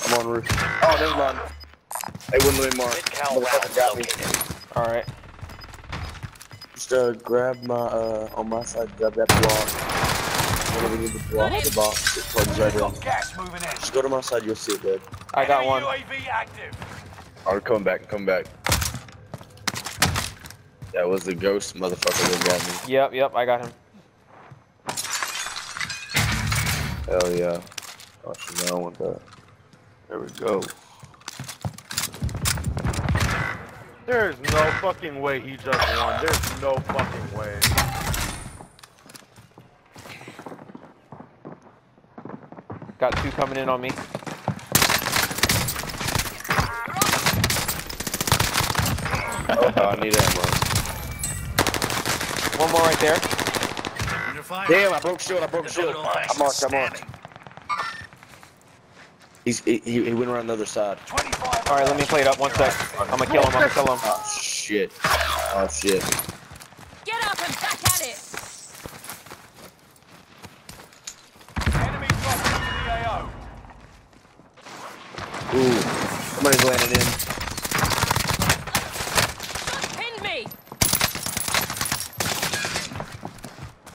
I'm on roof. Oh, never mind. They wouldn't let me mark. Motherfucker got me. Alright. Just grab my on my side, grab that block. Whenever you get the block the box, it plugs right in. Gas moving in. Just go to my side, you'll see it, dude. I got one. UAV active. Alright, come back, come back. That was the ghost motherfucker that got me. Yep, I got him. Hell yeah. Oh shit, I don't want that. There we go. There's no fucking way he just won. There's no fucking way. Got two coming in on me. Oh, I need ammo. One more right there. Damn, I broke shield, I marked. He went around the other side. Alright, let me play it up 1 sec. I'm gonna kill him, Oh shit. Oh shit. Get up and back at it! Enemy dropping into the AO. Ooh. Somebody's landing in.